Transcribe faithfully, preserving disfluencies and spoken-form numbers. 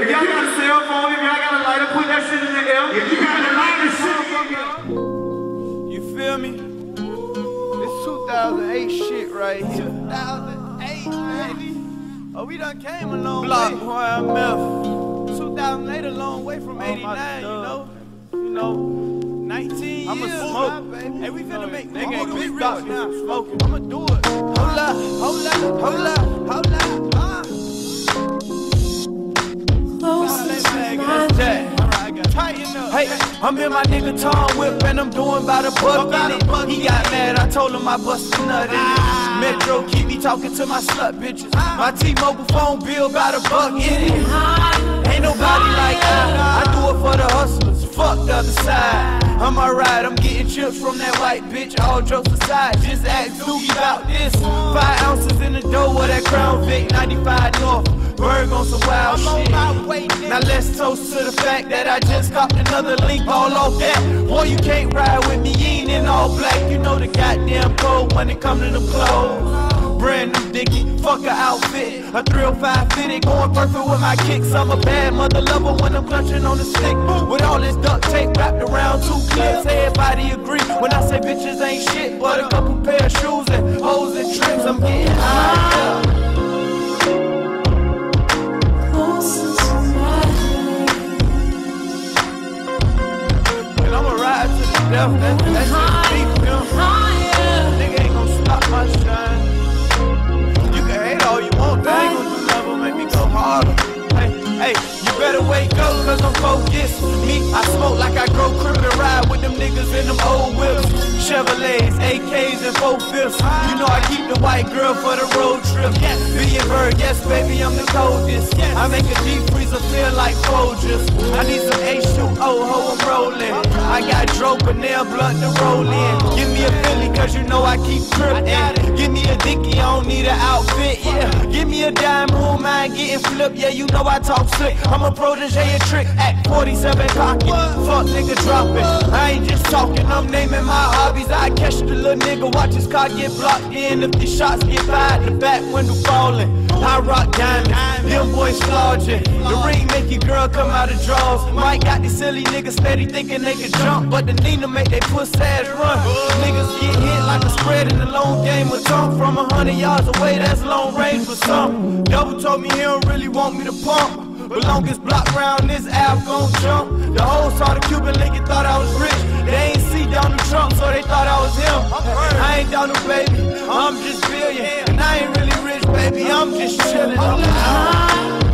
If y'all got a cell phone, if y'all got a lighter, put that shit in the air. If you got the lighter, shit. You feel me? It's two thousand eight shit right here. two thousand eight, baby. Oh, we done came a long Block way. Block Y M F. two thousand eight a long way from eighty-nine, you know? You know, nineteen I'm years, a smoke. Baby. Hey, we finna make nigga ain't gonna stop me now. Smoking. I'ma do it. Hold up, hold up, hold up, hold up. Uh. Hey, I'm in my nigga Tom Whip and I'm doing about a buck in it. He got mad, I told him I busted a nut in it. Metro keep me talking to my slut bitches. My T-Mobile phone bill got a buck in it. Ain't nobody like that. I do it for the hustlers, fuck the other side. I'm alright, I'm getting chips from that white bitch. All jokes aside, just ask Doogie about this. Five ounces in the dough with that Crown Vic, ninety-five North. Berg on some wild shit. Now let's toast to the fact that I just copped another link all off that. Boy, you can't ride with me, you ain't in all black. You know the goddamn code when it come to them clothes. Brand new Dickie, fuck a outfit. A three oh five fitted, going perfect with my kicks. I'm a bad mother lover when I'm clutching on the stick. With all this duct tape wrapped around two clips. Everybody agree when I say bitches ain't shit, but a couple pair of shoes and hoes and tricks. I'm getting high. That's, that's just deep, you know? Nigga ain't gon' stop my shine. You can hate all you want, but ain't gon' do nothing, make me go harder. Hey, hey, you better wake up, cause I'm focused. Me, I smoke like I grow crib and ride with them niggas in them old whips. Chevrolets, A Ks, and four fifths. You know I keep the white girl for the road trip. Yes, Bird, yes, baby, I'm the coldest. I make a deep freezer feel like Folgers. I need some H two O, ho, I'm rolling. I got Dro, but nail blunt to roll in. Give me a Philly, cause you know I keep trippin'. Give me a Dickie, I don't need an outfit, yeah. Give me a dime, who am I getting flipped? Yeah, you know I talk slick. I'm a protege, a trick at forty-seven pocket. Fuck nigga dropping. I ain't just talking, I'm naming my hobbies. I catch the little nigga, watch his car get blocked in. If these shots get fired, the back window falling. I rock diamonds, them boys flogging. The ring make your girl come out of drawers. Mike got these silly niggas steady thinking they can jump, but the Nina make they pussy ass run. Niggas get hit like a spread in the long game of jump. From a hundred yards away, that's long range for some. Double told me he don't really want me to pump, but long as block round this app gon' jump. The whole saw the Cuban link and thought I was rich. They ain't see Donald Trump, so they thought I was him. I ain't Donald, baby, I'm just billion. And I ain't really rich, baby, I'm just chillin'.